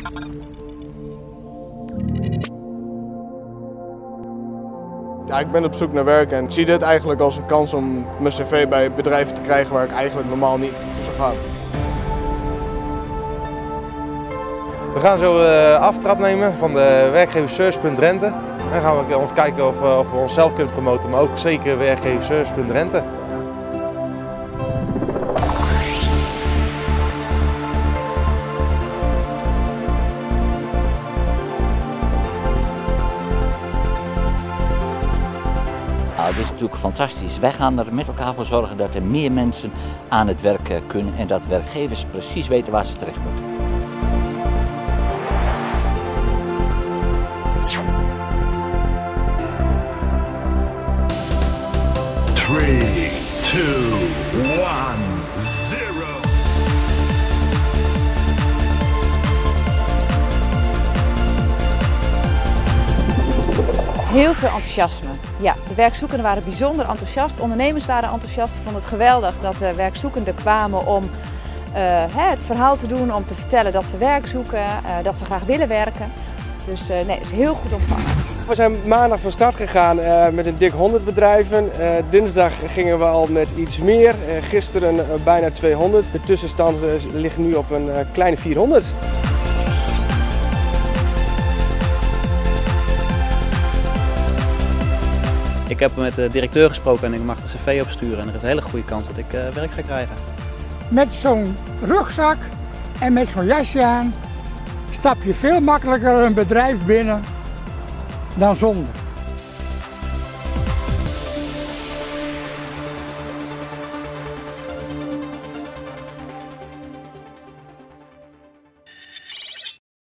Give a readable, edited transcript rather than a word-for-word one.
Ja, ik ben op zoek naar werk en ik zie dit eigenlijk als een kans om mijn cv bij bedrijven te krijgen waar ik eigenlijk normaal niet toe zou gaan. We gaan zo aftrap nemen van de werkgeversservice.nl Drenthe. Dan gaan we kijken of we onszelf kunnen promoten, maar ook zeker werkgeversservice.nl Drenthe. Nou, dit is natuurlijk fantastisch. Wij gaan er met elkaar voor zorgen dat er meer mensen aan het werk kunnen en dat werkgevers precies weten waar ze terecht moeten. Three, two, one, zero. Heel veel enthousiasme. Ja, de werkzoekenden waren bijzonder enthousiast. Ondernemers waren enthousiast. Ik vond het geweldig dat de werkzoekenden kwamen om het verhaal te doen, om te vertellen dat ze werk zoeken, dat ze graag willen werken. Dus nee, het is heel goed ontvangen. We zijn maandag van start gegaan met een dik 100 bedrijven. Dinsdag gingen we al met iets meer. Gisteren bijna 200. De tussenstand ligt nu op een kleine 400. Ik heb met de directeur gesproken en ik mag de cv opsturen en er is een hele goede kans dat ik werk ga krijgen. Met zo'n rugzak en met zo'n jasje aan stap je veel makkelijker een bedrijf binnen dan zonder.